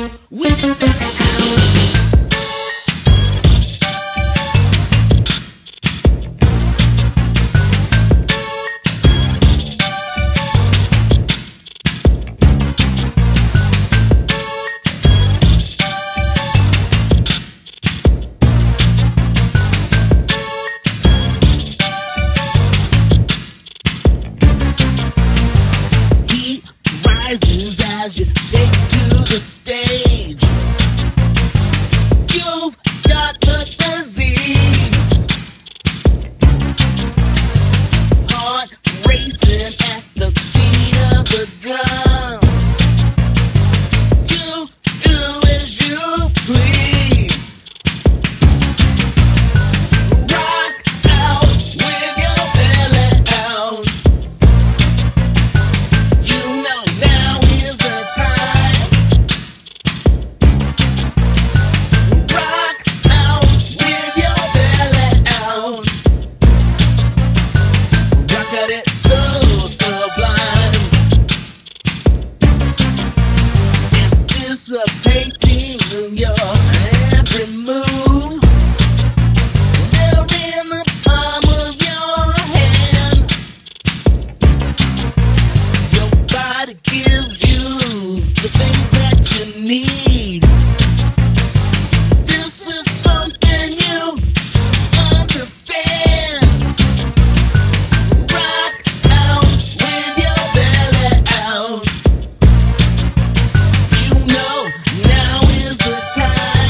As you take to the stage, you've got the disease. Heart racing at the beat of the drum. You do as you please. Rock out with your belly out. You know now is the time. Rock out with your belly out. Rock at it so sublime. Anticipating your every move. They're in the palm of your hand. Your body gives you the things that you need. This is something you understand. Rock out with your belly out. You know now is the time.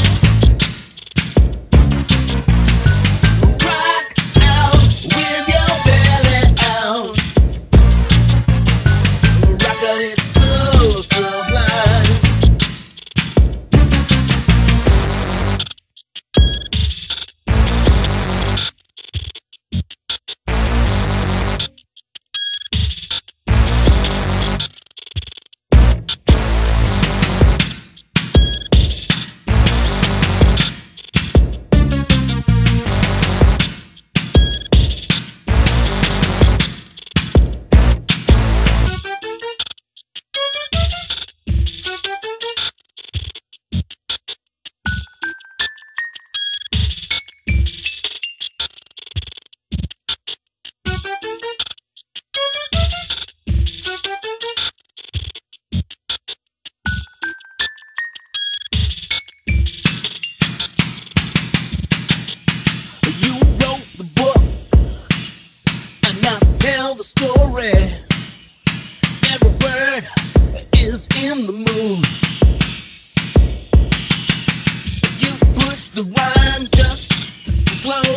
Rock out with your belly out. Rock at it so sublime. You wrote the book, and now tell the story. Every word is in the mood. You push the rhyme just slow.